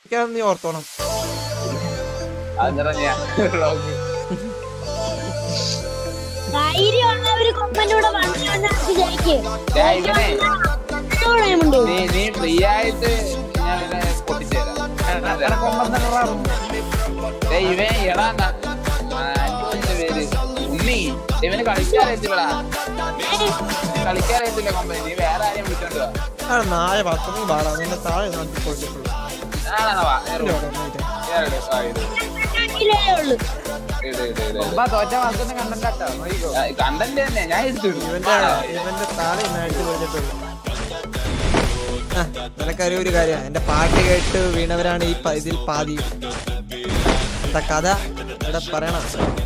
നീ ഓർത്തോണം. നീ ഫ്രീ ആയിട്ട് ഇവൻ എടാ പേര് ഉണ്ണി ഇവന് കളിക്കാറിയത്തില്ലടാ കളിക്കാറിയത്തില്ല കൊമ്പൻ. നീ വേറെ ആരെയും വിളിച്ചോണ്ട് നാളെ പത്തൊന്നും പാടാ നിന്റെ താഴെ കൊടുത്തിട്ടുള്ളൂ. കണ്ടന്റ് തന്നെ ഞാൻ ഇവന്റെ താഴെ കൊടുത്തിട്ടുള്ളൂ. നിനക്കറിയ ഒരു കാര്യം, എന്റെ പാട്ട് കേട്ട് വീണവരാണ് ഈ ഇതിൽ പാതി. എന്താ കഥ ഇവിടെ പറയണം.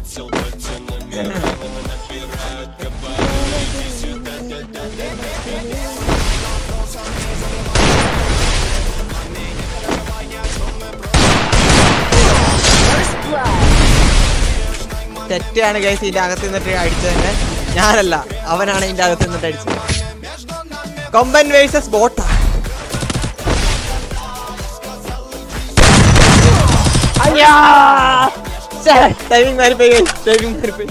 തെറ്റാണ് ഗൈസ്. ഇതിന്റെ അകത്ത് നിന്നിട്ട് അടിച്ചത് തന്നെ ഞാനല്ല, അവനാണ് ഇതിന്റെ അകത്ത് നിന്നിട്ട് അടിച്ചത്. കൊമ്പൻ വേഴ്സസ് ബോട്ടാ. ടൈമിംഗ് മാറിപ്പോയി. ടൈമിംഗ് മാറിപ്പോയി.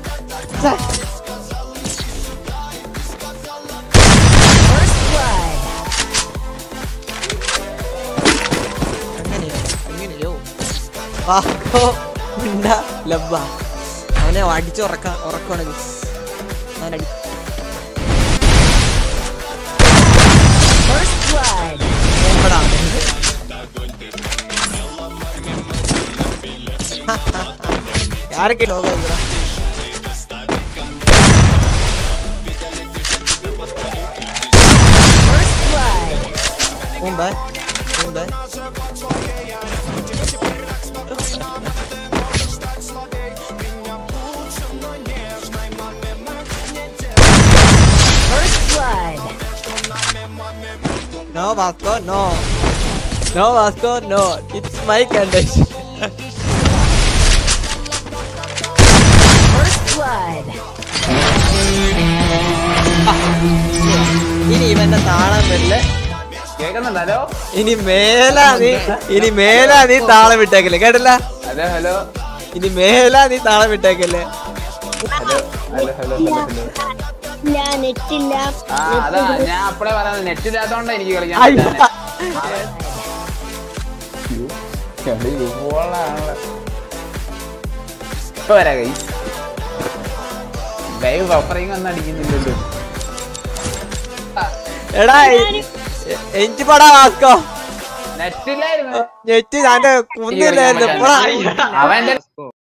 അങ്ങനെയോ ലബ്ബ അവനെ അടിച്ച് ഉറക്കാണ്. അവനടി ആരൊക്കെ ലോകം No Vasco, no. No Vasco, no. It's my condition. First blood. ഇനി ഇവന്റെ താളം വരില്ല. കേൾക്കുന്നുണ്ടല്ലോ. ഇനി മേലാ നീ താളം വിട്ടേക്കല്ലേ. കേട്ടല്ല? Hello hello. ഇനി മേലാ നീ താളം വിട്ടേക്കല്ലേ. Hello hello hello hello. നെറ്റില്ല. അതാ ഞാൻ അപ്പഴേ പറയുന്നത്, നെറ്റില്ലാത്തോണ്ടാ എനിക്ക് കളിക്കാൻ. ഇപ്പൊ വരാ കൈ ലൈവ് ബഫറിങ് ഒന്നും അടിക്കുന്നില്ലല്ലോ. എടാ എനിക്ക് പടാ വാസ്കോ. നെറ്റില്ലായിരുന്നു. നെറ്റ് ഞാൻ കുന്നില്ലായിരുന്നു. അവന്റെ